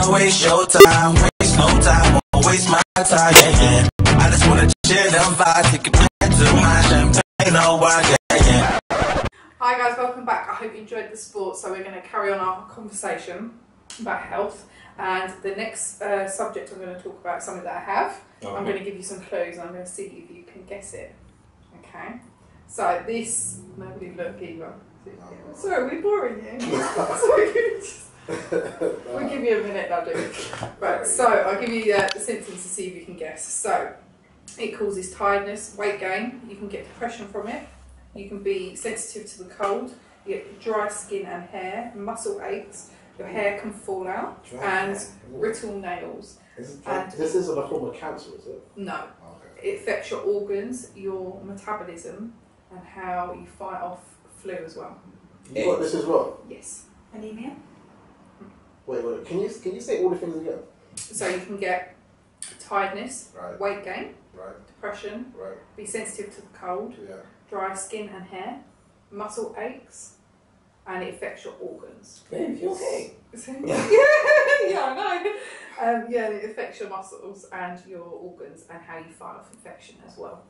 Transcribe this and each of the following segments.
wanna waste your time, waste no time, won't waste my time, yeah, yeah. I just wanna chill and vibe, take it back to my champagne, oh, yeah, yeah. Hi guys, welcome back. I hope you enjoyed the sport. So we're going to carry on our conversation about health, and the next subject I'm going to talk about is something that I have. Okay. I'm going to give you some clues and I'm going to see if you can guess it. Okay, so this, nobody look either. Sorry, we're boring you. We'll give you a minute, I'll do it. Right, so I'll give you the symptoms to see if you can guess. So it causes tiredness, weight gain, you can get depression from it. You can be sensitive to the cold, you get dry skin and hair, muscle aches, your hair can fall out, and brittle nails. This isn't a form of cancer, is it? No. Okay. It affects your organs, your metabolism, and how you fight off flu as well. You got this as well? Yes. Anemia? Wait, can you say all the things again? So you can get tiredness, right. Weight gain, right. Depression, right. Be sensitive to the cold, yeah. Dry skin and hair, muscle aches, and it affects your organs. Babe, you okay? Yeah, I know. Yeah, it affects your muscles and your organs and how you fight off infection as well.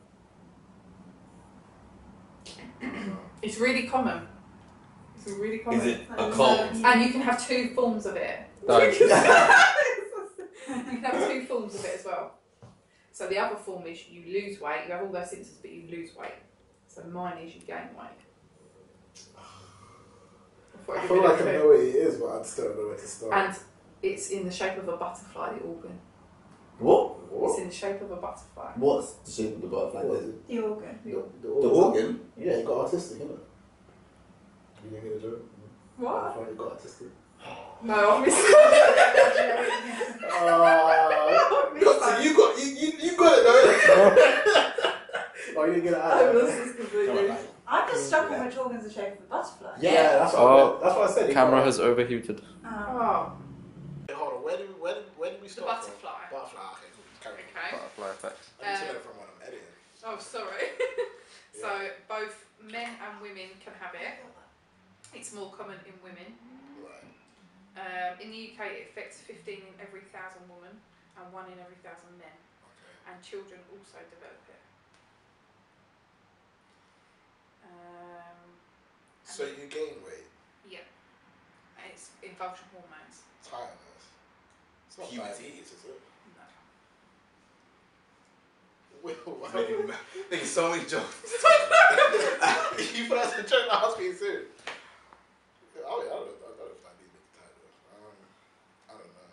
It's really common. It's really common. Is it a cold? And you can have two forms of it. Sorry. You can have two forms of it as well. So the other form is you lose weight, you have all those symptoms but you lose weight. So mine is you gain weight. I feel like I know what it is, but I just don't know where to start. And it's in the shape of a butterfly, the organ. What? It's in the shape of a butterfly. What's the shape of the butterfly? The organ. The organ? Yeah, you got autistic, innit? You didn't get a joke? What? You got autistic. No, obviously. So you got it though. Oh, you didn't get it out. I'm just stuck on which organ's the shape of a butterfly. Yeah, that's what I said. Camera has overheated. Oh. Hold on, where did we The start butterfly. from? Butterfly, okay, cool. Carry on. Okay. Butterfly effect. I need to know from what I'm editing. Oh, sorry. Yeah. So both men and women can have it. It's more common in women. Right. In the UK, it affects 15 in every 1,000 women and 1 in every 1,000 men. Okay. And children also develop it. So you gain weight? Yeah. And it involves your hormones. Tiredness. It's not diabetes, is it? No. Wait, what? Nigga, so many jokes. You put us a joke that I was being serious. I don't know if diabetes makes tiredness. I don't know.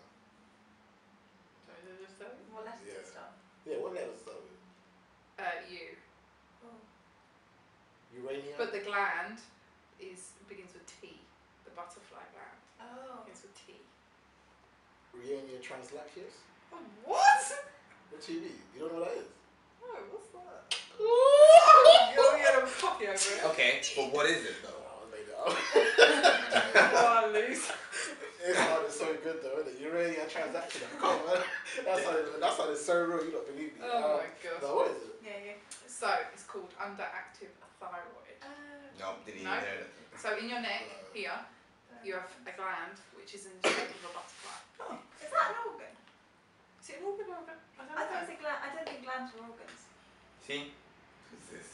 What letters does it start? Yeah, what letters start with? U. Uranium? But the gland begins with T. The butterfly gland begins with T. Urania translactius? Oh, what? What TV? You don't know what that is? No, what's that? You're gonna fuck you over it. Okay, but what is it though? Oh, I made it up. Oh, I lose. It's so good though, isn't it? Urania translactius. Come on, man. That sounded so real, you don't believe me. Oh my god. No, what is it? Yeah. So, it's called underactive thyroid. No, didn't even No. hear that. So, in your neck, here, you have a gland which is in the shape of a butterfly. Oh, is that an organ? Is it an organ or organ? I don't I thought know. it was a gland. I don't think glands are organs. See? Who's this?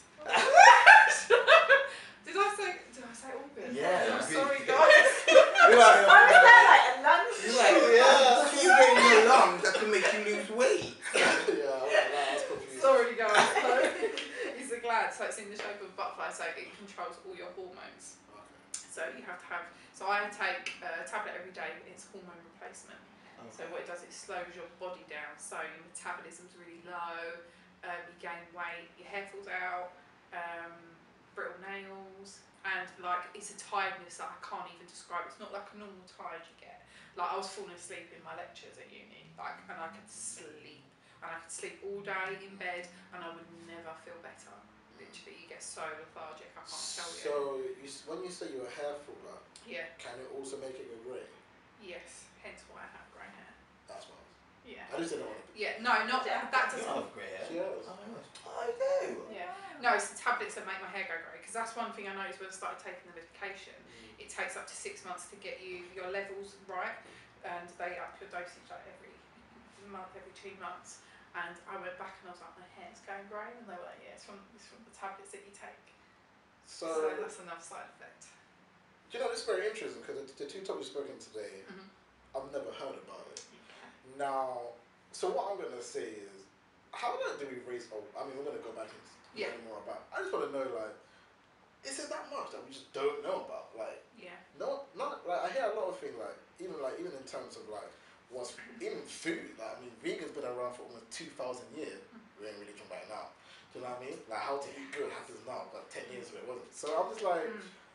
Did I say organ? Yeah, I'm that's sorry, really- guys. You're like, I was there like a lung. you're like, yeah, you get in your lungs that can make you lose weight. Yeah, I was confused. Sorry, guys. So, it's a gland, so it's in the shape of a butterfly, so it controls all your hormones. So you have to have. So I take a tablet every day. It's hormone replacement. So what it does, it slows your body down. So your metabolism's really low. You gain weight. Your hair falls out. Brittle nails, and like it's a tiredness that I can't even describe. It's not like a normal tired you get. Like I was falling asleep in my lectures at uni, and I could sleep, all day in bed, and I would never feel better. Literally, you get so lethargic. I can't tell you. So when you say your hair fall out, Yeah. can it also make it go grey? Yes. Hence why I have grey hair. That's what. Yeah. I just didn't want to. Yeah. No, not that. That You doesn't. have grey hair. She has. I do. Yeah. No, it's the tablets that make my hair go grey. Because that's one thing I noticed when I started taking the medication. It takes up to 6 months to get your levels right, and and they up your dosage like every month, every 2 months. And I went back and I was like, my hair's going grey, and they were like, yeah, it's from the tablets that you take. So that's another side effect. Do you know, it's very interesting because the two topics spoken today, I've never heard about it. Now, so what I'm going to say is, how do we raise, I mean, we're going to go back and learn more about, I just want to know, like, is it that much that we just don't know about? Like, no, not, like, I hear a lot of things, like, even in terms of, like, what's, even food, like, I mean, vegan's been around for almost 2,000 years, we're in religion right now. Do you know what I mean? Like, how to eat good happens now, but 10 years ago it wasn't. So I'm just like,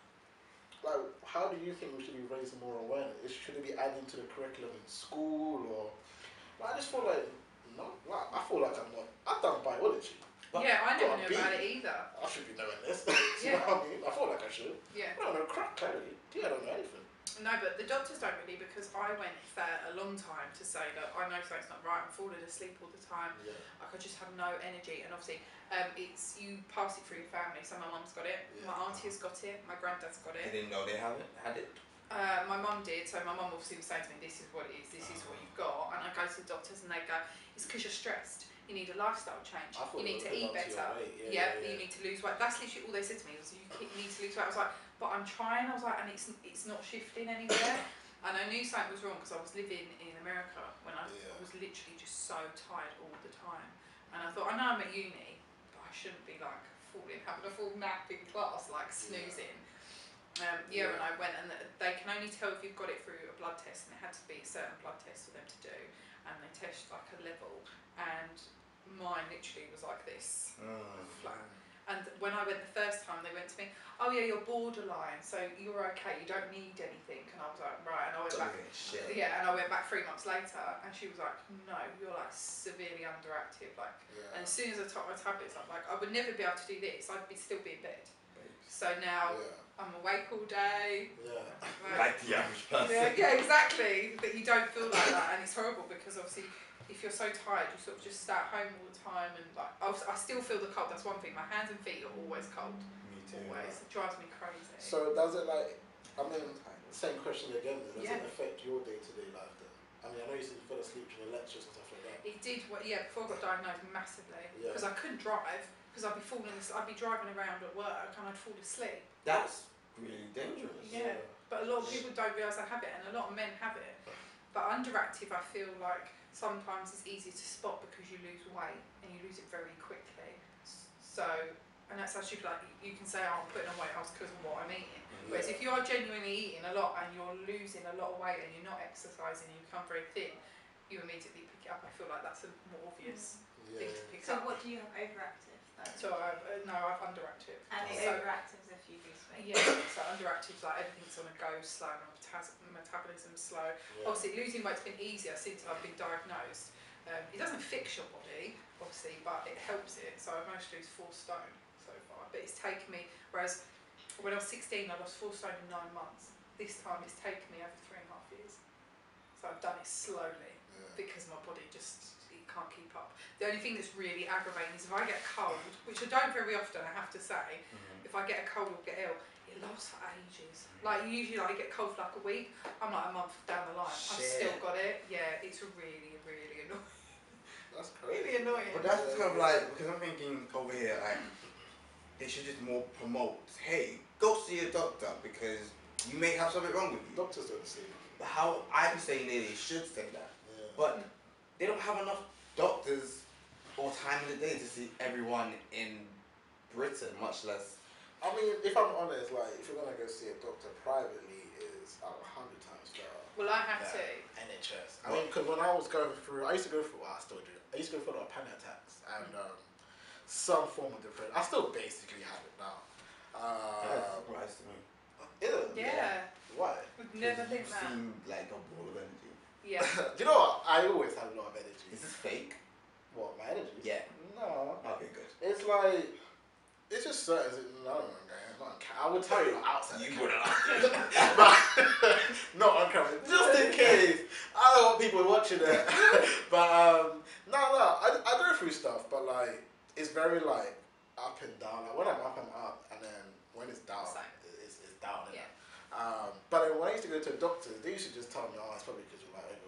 how do you think we should be raising more awareness? Should it be added to the curriculum in school, or? Like, I just feel like, no, like, I feel like I'm not. I've done biology. Yeah, I never knew about it either. I should be knowing this. You know what I mean? I feel like I should. Yeah. I don't know crap, clearly. Yeah, I don't know anything. No, but the doctors don't really, because I went for a long time to say that I know something's not right. I'm falling asleep all the time. Yeah. Like, I just have no energy, and obviously, it's you pass it through your family. So my mum's got it, my auntie has got it, my granddad's got it. They didn't know they had it. My mum did. So my mum obviously was saying to me, "This is what it is. This is what you've got." And I go to the doctors, and they go, "It's because you're stressed. You need a lifestyle change. You need to eat better. Yeah, you need to lose weight." That's literally all they said to me. Was you need to lose weight. I was like, "But I'm trying." I was like, and it's not shifting anywhere. And I knew something was wrong because I was living in America when I was literally just so tired all the time. And I thought, I know I'm at uni, but I shouldn't be like having a full nap in class, like snoozing. And I went, and they can only tell if you've got it through a blood test, and it had to be a certain blood test for them to do. And they test like a level, and mine literally was like this, flat. And when I went the first time, they went to me, "Oh yeah, you're borderline, so you're okay. You don't need anything." And I was like, "Right." And I went back. Yeah, and I went back 3 months later, and she was like, "No, you're like severely underactive." Like, and as soon as I took my tablets, I'm like, I would never be able to do this. I'd still be in bed. So now I'm awake all day. Like the average person. Yeah, exactly. But you don't feel like that, and it's horrible because obviously, if you're so tired, you sort of just stay at home all the time, and like I still feel the cold. That's one thing. My hands and feet are always cold. Me too. Always. It drives me crazy. So does it, like, I mean, same question again, does it affect your day-to-day life then? I mean, I know you said you fell asleep during the lectures and stuff like that. It did. Before I got diagnosed, massively, because I couldn't drive, because I'd be driving around at work and I'd fall asleep. That's really dangerous. Yeah. But a lot of people don't realise they have it, and a lot of men have it. But underactive, I feel like sometimes it's easy to spot because you lose weight and you lose it very quickly. So, and that's actually like, you can say, "Oh, I'm putting on weight because of what I'm eating." Whereas if you are genuinely eating a lot and you're losing a lot of weight and you're not exercising and you become very thin, you immediately pick it up. I feel like that's a more obvious thing to pick up. So what do you have overactive though? So I've underactive. And the overactive is if you lose weight. Yeah, so underactive is like everything's on a go slow, my metabolism's slow. Obviously losing weight's been easier since I've been diagnosed. It doesn't fix your body, obviously, but it helps it. So I've managed to lose 4 stone so far. But it's taken me, whereas when I was 16 I lost 4 stone in 9 months. This time it's taken me over 3.5 years. So I've done it slowly because my body just can't keep up. The only thing that's really aggravating is if I get a cold, which I don't very often, I have to say, if I get a cold or get ill, it lasts for ages. Like usually I get cold for like a week, I'm like a month down the line, I've still got it. Yeah, it's really, really annoying. That's crazy. Really annoying. But that's kind of like, because I'm thinking over here, like, they should just more promote, hey, go see a doctor because you may have something wrong with you. Doctors don't say that. But how I'm saying they should say that. But they don't have enough doctors or time in the day to see everyone in Britain, much less. I mean, if I'm honest, like, if you're gonna go see a doctor privately, is 100 times better. Well, I have to. NHS. I mean, because when I was going through, I used to go through. Well, I still do. I used to go through a lot of panic attacks and some form of depression. I still basically have it now. That's surprised to me. Yeah. Why? Would never think You that. seem like a ball of energy. Yeah. Do you know what? I always have a lot of energy. Is this fake? What, my energy? Yeah. No. Okay, good. It's like, it's just certain. No, I would tell you outside. You the would camera. But not on camera, just in case. I don't want people watching it. But no, I go through stuff, but like it's very like up and down. Like when I'm up, and then when it's down, it's down. Yeah. But then when I used to go to doctors, they used to just tell me, "Oh, it's probably because you're like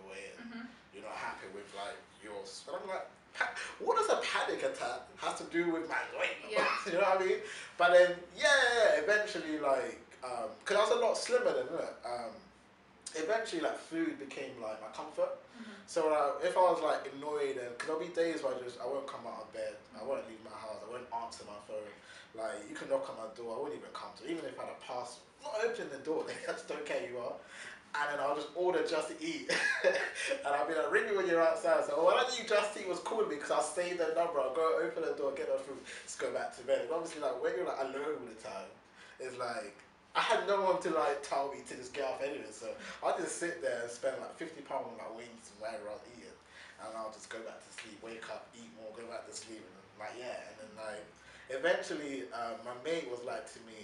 with like yours. And I'm like, what does a panic attack have to do with my weight? Yeah. You know what I mean? But then, eventually, like, because I was a lot slimmer than that. Eventually, like, food became like my comfort. So if I was like annoyed, and because there'll be days where I won't come out of bed, I won't leave my house, I won't answer my phone. Like, you can knock on my door, I wouldn't even come to, even if I had a parcel, not opening the door, they just don't care who you are. And then I'll just order Just Eat. And I'll be like, ring me when you're outside. So when I knew Just Eat was calling me, because I'll save their number, I'll go open the door, get my food, just go back to bed. And obviously, like, when you're like alone all the time, it's like, I had no one to like tell me to just get off anyway, so I'll just sit there and spend like £50 on like wings and whatever I was eating, and I'll just go back to sleep, wake up, eat more, go back to sleep, and like and then like eventually my mate was like to me,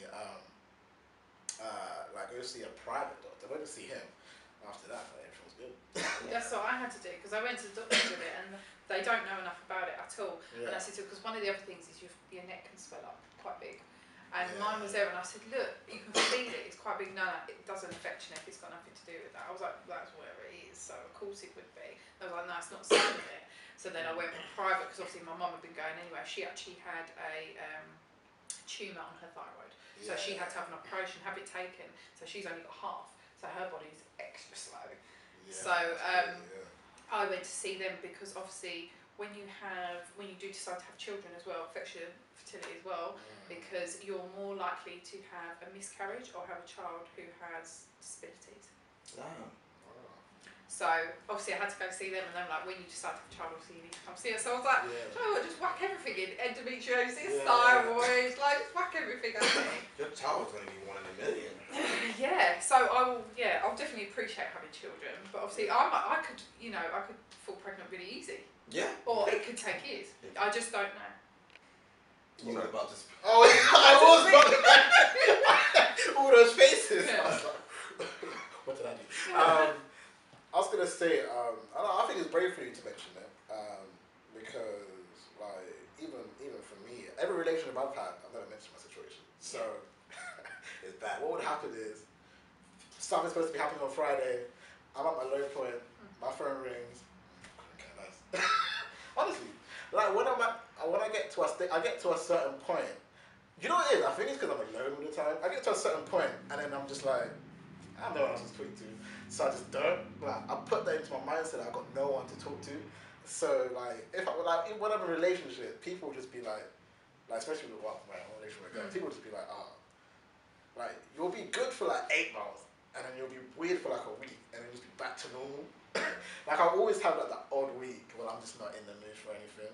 like go see a private doctor. I went to see him. After that, everything was good. That's what I had to do, because I went to the doctor with it and they don't know enough about it at all. Yeah. And I said, because one of the other things is your neck can swell up quite big. And mine was there, and I said, look, you can feel it, it's quite big. No, it doesn't affect your neck, it's got nothing to do with that. I was like, that's whatever it is, so of course it would be. I was like, no, it's not the same with it. So then I went private, because obviously my mum had been going anyway. She actually had a tumour on her thyroid. So she had to have an operation, have it taken, so she's only got half. So her body's extra slow. So I went to see them, because obviously when you do decide to have children as well, affects your fertility as well, because you're more likely to have a miscarriage or have a child who has disabilities. Damn. So obviously I had to go see them, and then like, when you decide to have a child, obviously you need to come see us. So I was like, oh, just whack everything in, endometriosis, thyroid, like just whack everything at me. Your child's gonna be 1 in a million. Yeah, so I'll definitely appreciate having children, but obviously I could fall pregnant really easy. Yeah. Or it could take years. I just don't know. You know about this. Oh, I was all those faces. Yeah. I was like, what did I do? I was gonna say, I think it's brave for you to mention it, because like even for me, every relationship I've had, I've never mentioned my situation. So it's bad. What would happen is something's supposed to be happening on Friday. I'm at my low point. My phone rings. Okay, nice. Honestly, like when I get to a certain point. You know what it is? I think it's because I'm alone all the time. I get to a certain point, and then I'm just like, I have no one else to speak to, so I just don't. Like, I put that into my mindset. I've got no one to talk to. So like, if I like in whatever relationship, people just be like especially with my relationship with girls, people just be like, like you'll be good for like 8 months, and then you'll be weird for like a week, and then just be back to normal. Like I always have like that odd week where I'm just not in the mood for anything.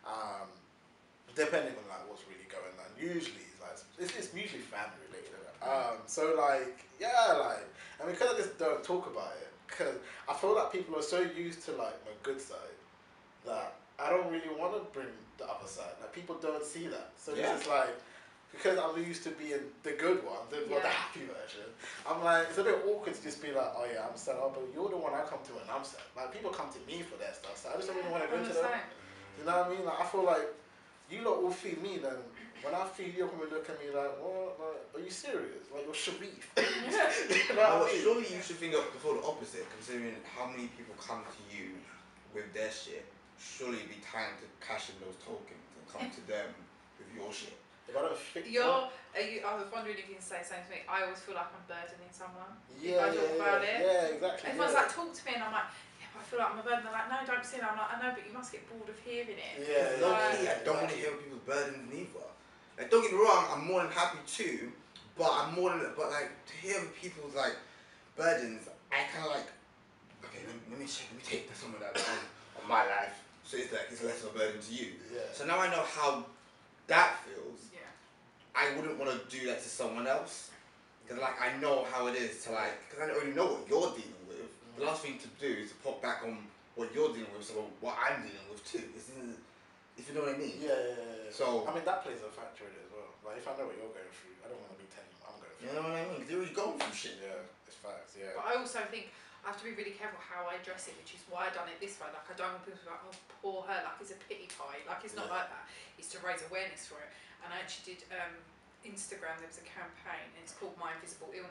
Depending on like what's really going on. Usually it's usually family related. So like and because I just don't talk about it, because I feel like people are so used to like my good side that I don't really want to bring the other side. Like people don't see that. So it's just like, because I'm used to being the good one, the happy version, I'm like, it's a bit awkward to just be like, oh yeah, I'm sad, but you're the one I come to when I'm sad. Like people come to me for their stuff, so I just don't even want to go to them. You know what I mean? Like I feel like you lot all feed me, then when I feed you, you're look at me like, what? Like, are you serious? Like you're Sharif. You know what I mean? Surely you should think of before the opposite, considering how many people come to you with their shit. Surely it'd be time to cash in those tokens and come to them with your shit. If I don't think I was wondering if you can say the same to me. I always feel like I'm burdening someone. Yeah, I talk about it. Yeah, exactly. Everyone's like, talk to me, and I'm like, yeah, but I feel like I'm a burden. They're like, no, don't say that. I'm like, I know, but you must get bored of hearing it. Yeah, I don't want to hear people's burdens neither. Like, don't get me wrong, I'm more than happy too, but but like to hear people's like burdens, I kind of like, okay, let me take some of that on my life, so it's like it's less of a burden to you. Yeah. So now I know how that feels. Yeah. I wouldn't want to do that to someone else, because like I know how it is to like, because I already know what you're dealing with. The last thing to do is to pop back on what you're dealing with, so what I'm dealing with too. If you know what I mean. Yeah. So I mean that plays a factor in it as well. Like if I know what you're going through, I don't want to be telling you what I'm going through. you know what I mean? Because you're already going through shit. Yeah, it's facts. Yeah. But I also think I have to be really careful how I address it, which is why I done it this way. Like I don't want people to be like, oh, poor her, like it's a pity party. Like it's not like that. It's to raise awareness for it. And I actually did Instagram. There was a campaign, and it's called My Invisible Illness.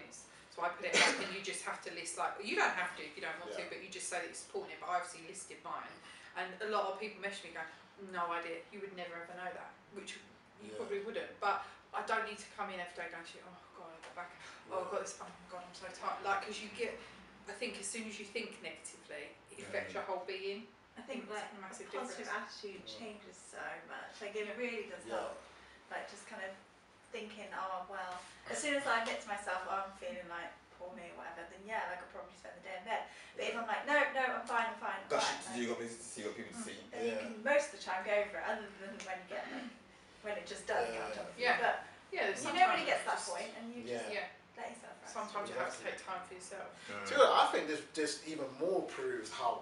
So I put it up, and you just have to list, like, you don't have to if you don't want to, but you just say that you're supporting it. But I obviously listed mine, and a lot of people message me going, no idea, you would never ever know that, which you probably wouldn't. But I don't need to come in every day going, oh God, I got back, oh I've got this, oh my God, I'm so tired. Like, because you get, I think as soon as you think negatively, it affects your whole being. I think like a massive positive difference. attitude changes so much. Like it really does help. Like just kind of thinking, oh well, as soon as I admit to myself, oh, I'm feeling like poor me or whatever, then yeah, like I'll probably spend the day in bed. But if I'm like, no, I'm fine, That's fine, you got business to see, you got people to see. then you can most of the time go over it, other than when you get like, when it just does get on top of you. Yeah. But Yeah, you know when it gets to that point, and you just yeah. let yourself rest. Sometimes you have to take time for yourself. I think this even more proves how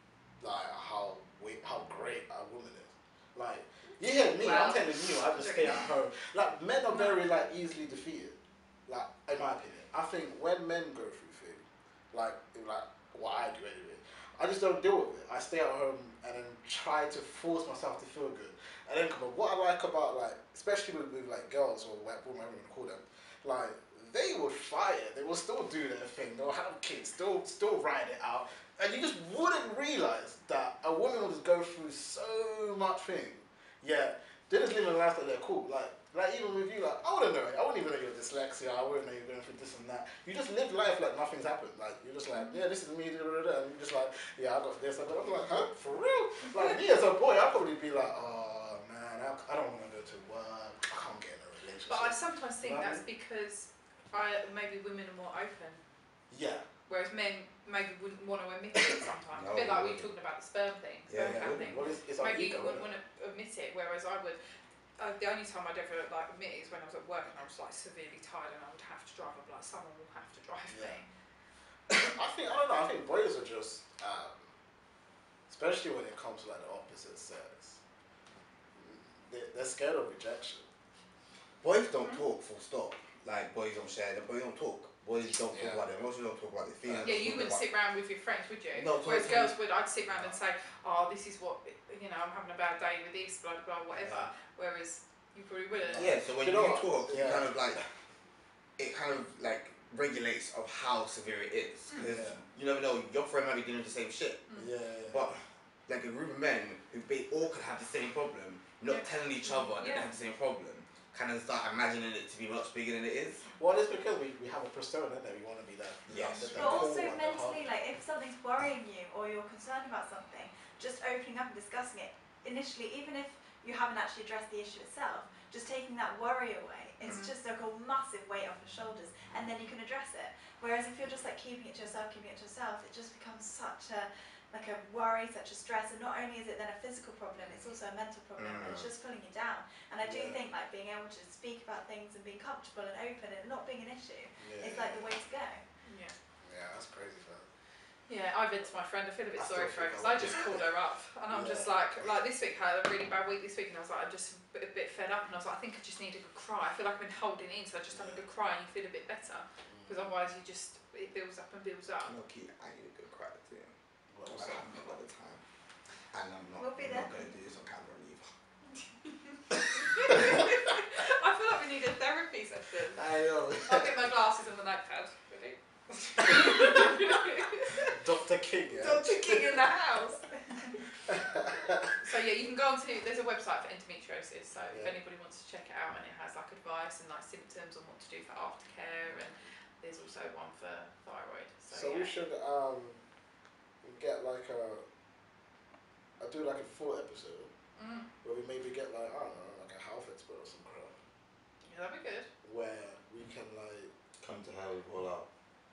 great a woman is. Like, you hear me, I'm telling you, I just stay at home. Like, men are very like easily defeated. Like, in my opinion, I think when men go through things, like what I do anyway, I just don't deal with it. I stay at home and then try to force myself to feel good. And then, but what I like about, like, especially with like girls or like whatever you call them, like, they would fight it. They will still do their thing. They'll have kids. Still ride it out. And you just wouldn't realize that a woman will just go through so much thing. Yeah, they just live a life that they're cool. Like even with you, like, I wouldn't know it. I wouldn't even know you're dyslexia. I wouldn't know you're going through this and that. You just live life like nothing's happened. Like, you're just like, yeah, this is me, and you're just like, yeah, I got this, I got. I'm like, huh? For real? Like, me as a boy, I'd probably be like, oh man, I don't want to go to work. I can't get in a relationship. But I sometimes think that's because maybe women are more open. Yeah. Whereas men maybe wouldn't want to admit it sometimes. A bit like we were talking about the sperm thing. Thing. Well, it's our maybe you ego, wouldn't want to admit it, whereas I would. The only time I'd ever like admit it is when I was at work and I was like severely tired and I would have to drive. I'd be like, someone will have to drive me. I don't know. I think boys are just, especially when it comes to like the opposite sex, they're scared of rejection. Boys don't talk, full stop. Like, boys don't share, boys don't talk. Boys don't talk about their emotions, don't talk about their feelings. Yeah, you wouldn't sit round with your friends, would you? No, whereas girls would. I'd sit round and say, oh, this is what, you know, I'm having a bad day with this, blah, blah, whatever. Whereas you probably wouldn't. Yeah, so when you talk, you kind of like, it kind of like regulates of how severe it is. Because you never know, your friend might be dealing with the same shit. But like a group of men who all could have the same problem, not telling each other that they have the same problem, kind of start imagining it to be much bigger than it is. Well, it's because we have a persona that we want to be that. Yes. But also mentally, like if something's worrying you or you're concerned about something, just opening up and discussing it initially, even if you haven't actually addressed the issue itself, just taking that worry away, it's just like a massive weight off your shoulders, and then you can address it. Whereas if you're just like keeping it to yourself, it just becomes such a like a worry, such a stress, and not only is it then a physical problem, it's also a mental problem, and it's just pulling you down. And I do think like being able to speak about things and being comfortable and open and not being an issue is like the way to go. Yeah, that's crazy, fam. Yeah, I vent to my friend. I feel a bit sorry for her because I just called her up, and I'm just like this week I had a really bad week this week, and I was like, I'm just a bit fed up, and I was like, I think I just need a good cry. I feel like I've been holding it in, so I just have a good cry, and you feel a bit better, because otherwise it builds up and builds up. No, Keith, I need a good cry too. What's I that? haven't got the time, and I'm not We'll be there. going to do this on camera either. I feel like we need a therapy session. I know. I'll get my glasses and the notepad. Ready? Dr. King, Dr. King in the house. So yeah, you can go onto, there's a website for endometriosis, so if anybody wants to check it out, and it has like advice and like symptoms on what to do for aftercare, and there's also one for thyroid. So we should get like I do like a full episode where we maybe get like, I don't know, like a health expert or some crap. Yeah, that'd be good. Where we can like Come to how we roll out.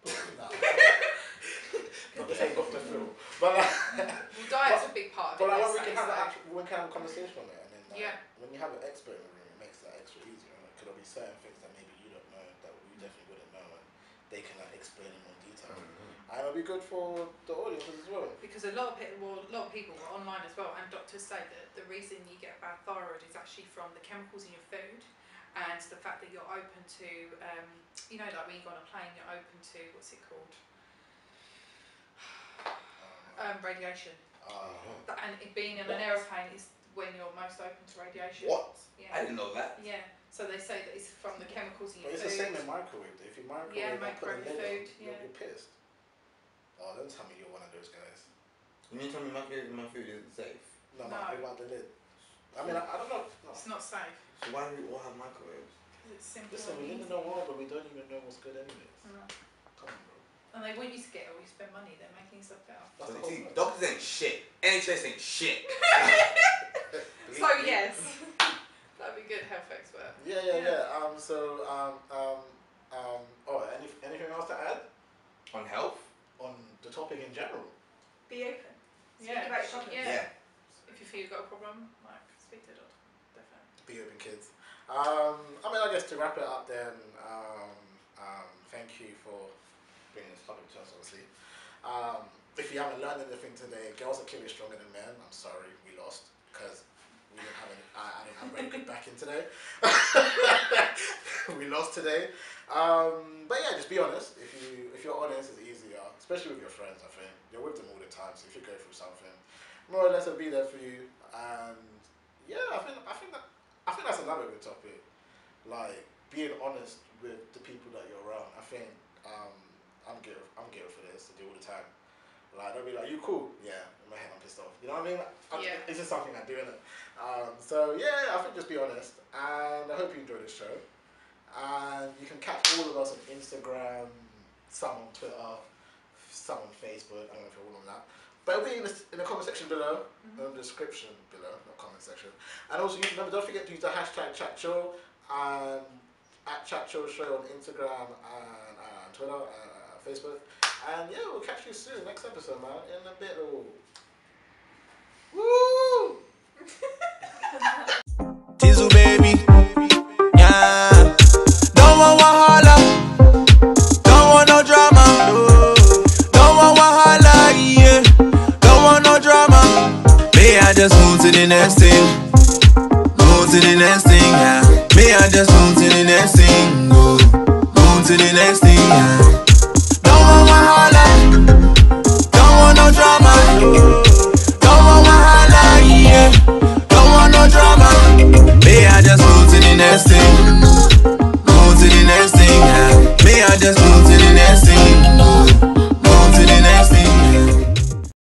not the same Dr. Phil, but Well, diet's a big part of it. but like, they we say, can have so. we can have a conversation on it, and then like, Yeah. when you have an expert in the room, it makes that extra easier. Like, could there be certain things that maybe you don't know that you definitely wouldn't know, and they can like explain in more detail. And it'll be good for the audiences as well. Because a lot of people were online as well, and doctors say that the reason you get bad thyroid is actually from the chemicals in your food, and the fact that you're open to, you know, like when you go on a plane, you're open to, what's it called? Radiation. And being in an aeroplane is when you're most open to radiation. What? Yeah. I didn't know that. Yeah. So they say that it's from the chemicals in But your it's food. the same in microwave. If you microwave Yeah, and put a microwave lid food, on, yeah. you're pissed. Oh, don't tell me you're one of those guys. You mean tell me my food isn't safe? No, No. what about the lid? I mean, I don't know. No. It's not safe. So why do we all have microwaves? It's simple. Listen, we and live in easy. a world, but we don't even know what's good anyways. No. Come on, bro. And they want you to get all you spend money. They're making stuff better. That's the So, whole see, point. doctors ain't shit. NHS ain't shit. So yes, that'd be good health expert. Yeah. Anything else to add On health? on the topic in general? Be open. Speak Yeah, about your problems. yeah. If you feel you've got a problem, like speak to a doctor. Definitely. Be open, kids. I mean, I guess to wrap it up then, thank you for bringing this topic to us, obviously. If you haven't learned anything today, girls are clearly stronger than men. I'm sorry, we lost because we didn't have any, I didn't have very good backing today. We lost today. But yeah, just be honest. If you're honest, it's easier, especially with your friends. I think you're with them all the time, so if you go through something, more or less they'll be there for you. And yeah, I think that's another good topic. Like being honest with the people that you're around. I think I'm guilty for this. I do all the time. Like they'll be like, "You cool?" Yeah, in my head I'm pissed off. You know what I mean? Yeah. It's just something I do, innit? So yeah, I think just be honest. And I hope you enjoyed this show. And you can catch all of us on Instagram, some on Twitter, some on Facebook. I don't know if you're all on that. But it'll be in the comment section below, in the description below, not comment section. And also, remember, don't forget to use the hashtag ChatChill and at ChatChill Show on Instagram and Twitter and Facebook. And yeah, we'll catch you soon. Next episode, man. In a bit. Woo! Tizzle baby, yeah. Don't want wahala, don't want no drama. Don't want wahala, yeah. Don't want no drama. May I just move to the next thing, yeah.